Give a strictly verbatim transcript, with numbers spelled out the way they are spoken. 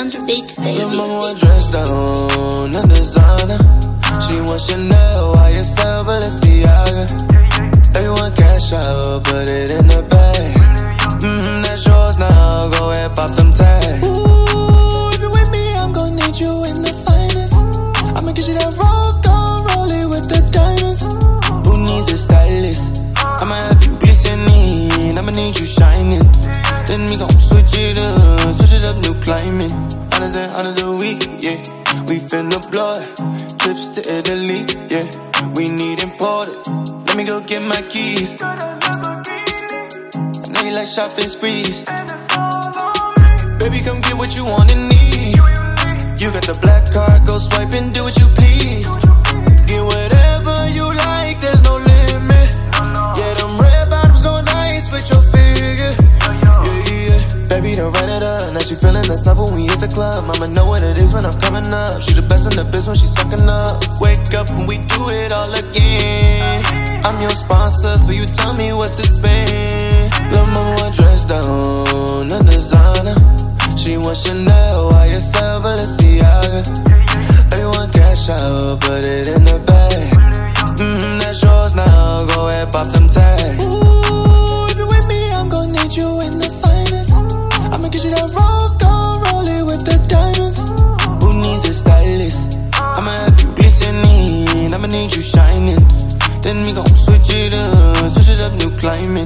Alexandre Beats daily. Your mama was dressed down in designer. She wants Chanel, Y S L, Balenciaga. Everyone cash out, put it in the bag. Mmm, that's yours now, go ahead, pop them tags. Ooh, if you with me, I'm gon' need you in the finest. I'ma get you that rose gold, roll it with the diamonds. Who needs a stylist? I'ma have you glistening, I'ma need you shining. Then we gon' switch it up, switch it up, new climate. Hundreds and hundreds a week, yeah. We finna blow it, trips to Italy, yeah. We need imported, let me go get my keys. I know you like shopping sprees. Baby, come get what you want and need. You got the black card, go swipe and do what you please. Get whatever you like, there's no limit. Yeah, them red bottoms go nice with your figure. Yeah, yeah. Baby, don't run it up. Now she feeling the stuff when we hit the club. Mama know what it is when I'm coming up. She the best in the biz when she sucking up. Wake up and we do it all again. I'm your sponsor, so you tell me what to spend. Lil' mama was dressed down in designer. She wants Chanel, Y S L, Balenciaga. Everyone cash out, put it in the bag. Mmm, that's yours now, go ahead, pop them tags. Ooh, if you with me, I'm gon' need you in the finest. I'ma get you that rose gold, roll it with the diamonds. Who needs a stylist? I'ma have you glistening, I'ma need you shining. Then we gon' switch it up, switch it up, new climate.